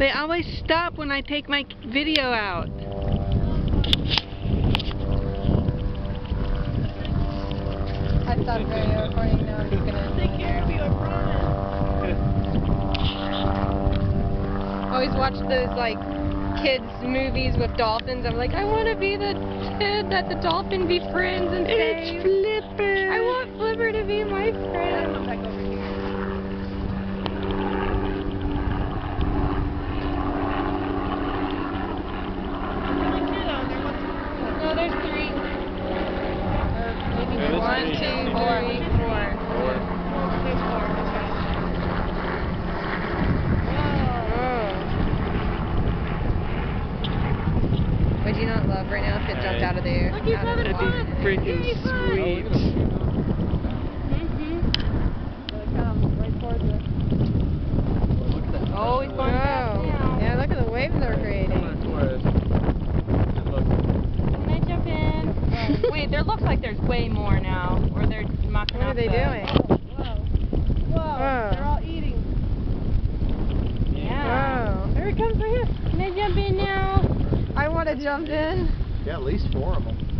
They always stop when I take my video out. I stopped video recording now. I'm just gonna take care of you, I promise. Always watch those like kids movies with dolphins. I'm like, I want to be the kid that the dolphin befriends and saves. It's Flipper. I want Flipper to be my friend. Come back over here. No, there's 3. Maybe Yeah, 1, 2, 3, 4. There's 4. There's 4. Okay. Would you not love right now if it jumped out of the air? Look, he's having That'd fun. be Freaking sweet. Come right towards it. Oh, he's going fast now. Yeah, look at the waves they're creating. Can I jump in? Wait, there looks like there's way more now. Or they're mucking What are up they doing? Whoa. They're all eating. Yeah. Whoa. Here it comes right here. Can I jump in now? I want to jump in. Yeah, at least 4 of them.